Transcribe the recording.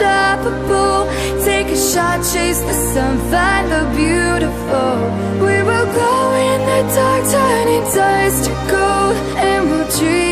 unstoppable. Take a shot, chase the sun, find the beautiful. We will glow in the dark, turning dust to gold, and we'll dream